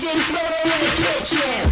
getting smarter in the kitchen.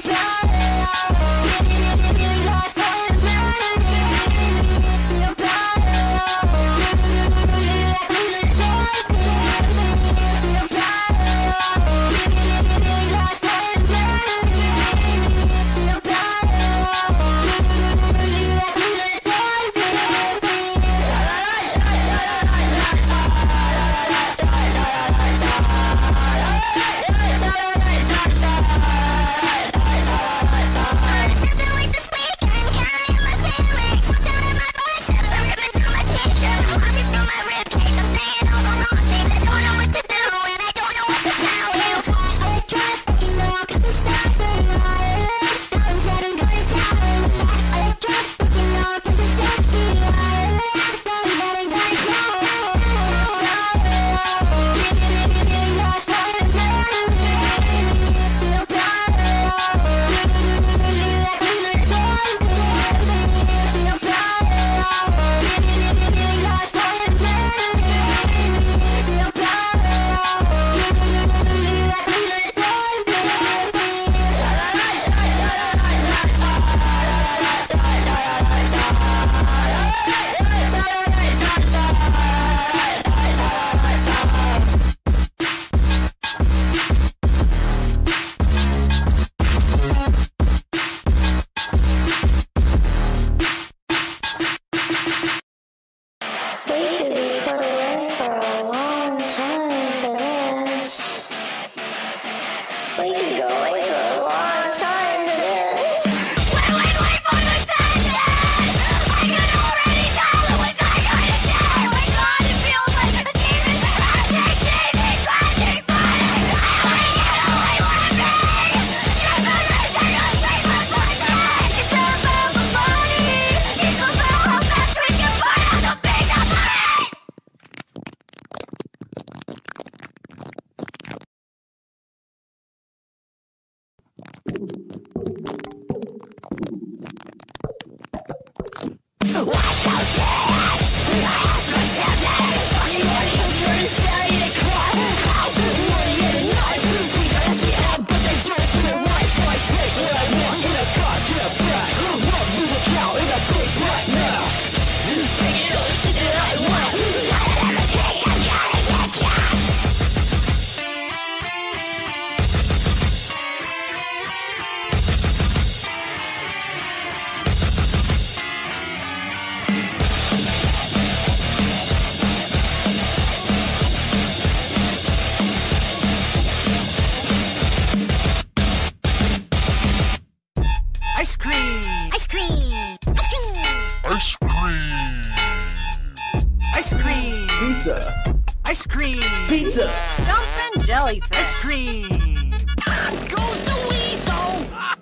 Ice cream! Pizza! Jumpin' jellyfish! Ice cream! Goes the weasel!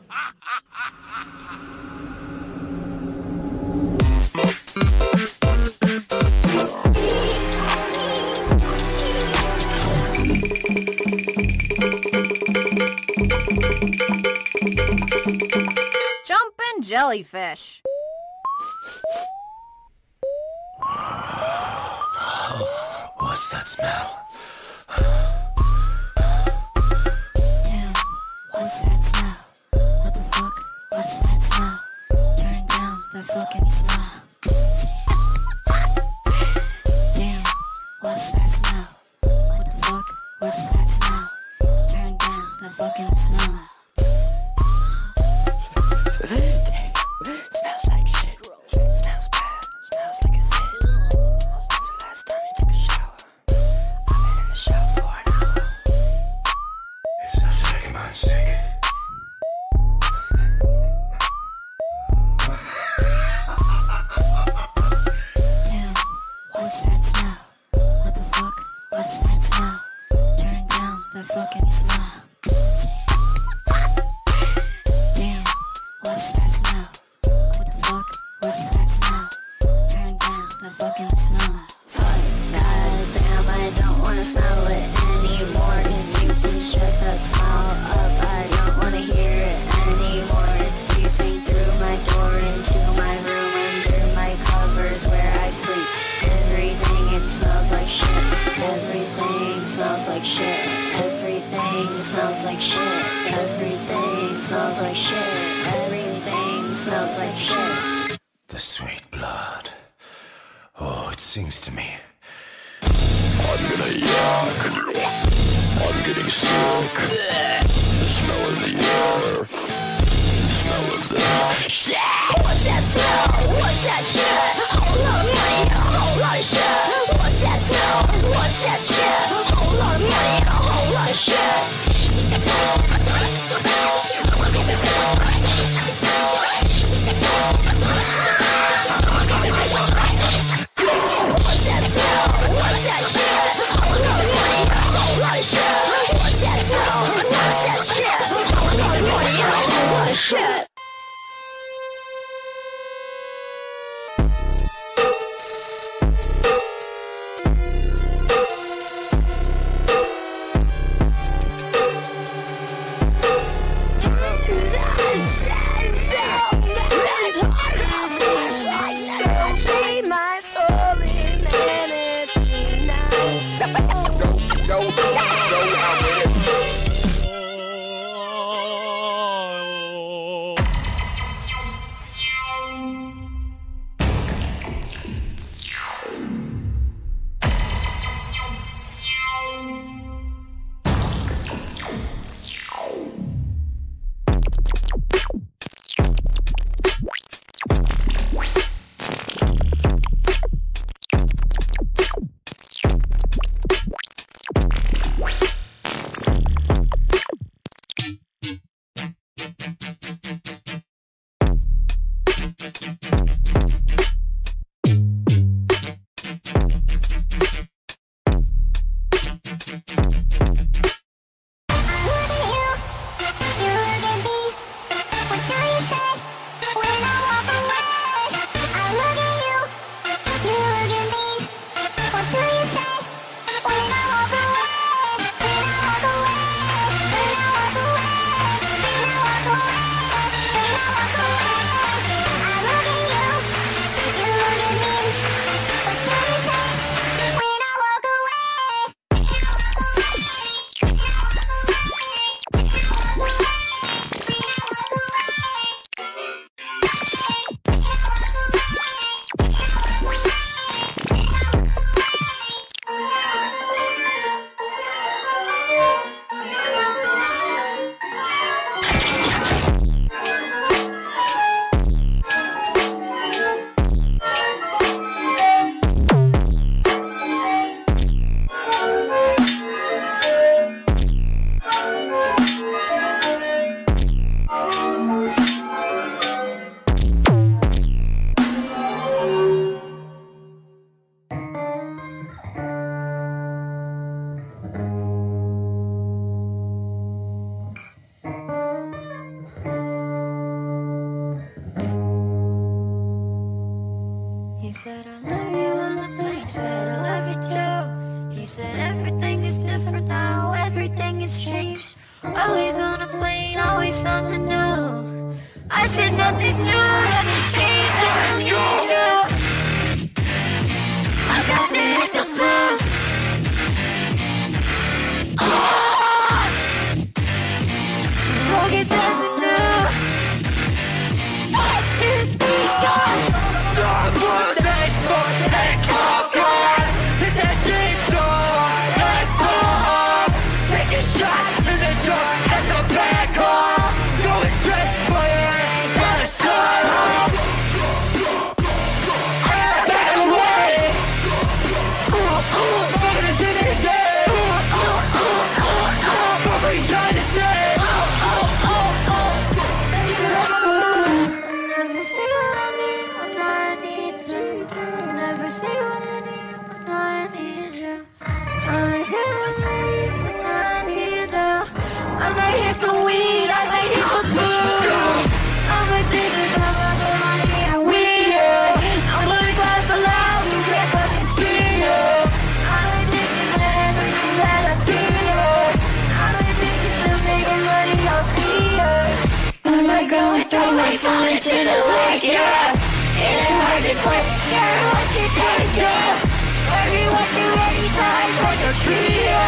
Jumpin' jellyfish! What's that smell? Damn, what's that smell? What the fuck? What's that smell? Turn down the fucking smell. Damn, what's that smell? What the fuck? What's that smell? Turn down the fucking smell. Smells like shit. Smells bad. Smells like a shit. When's the last time you took a shower? I've been in the shower for an hour. It smells like a man sick. Damn, what's that smell? What the fuck? What's that smell? Turn down the fucking smell. Damn, what's that smell? What the fuck? What's that smell? Turn down the fucking smell. Fuck, goddamn, I don't wanna smell it anymore. Can you please shut that smell up? I don't wanna hear it anymore. It's piercing through my door into my room, under my covers where I sleep. Everything, it smells like shit. Everything smells like shit. Everything smells like shit. Everything smells like shit. Everything smells like shit. The sweet blood. Oh, it sings to me. I'm gonna yuck. I'm getting sick. The smell of the earth. The smell of the shit. What's that smell? What's that shit? Whole lot of money and a whole lot of shit. What's that smell? What's that shit? Whole lot of money and a whole lot of shit. What's that smell? What's that shit? Whole lot of money and a whole lot of shit. What's that smell? What's that shit? Whole lot of money and a whole lot of shit. He said, I love you on the plane, said I love you too. He said, everything is different now, everything has changed. Always on a plane, always something new. I said, nothing's new, nothing's changed, I need you. I got to hit the blues. Mortgage doesn't new. Falling to the lake, yeah. It ain't hard to quit, care what you gotta go. Every time, like a tree, yeah.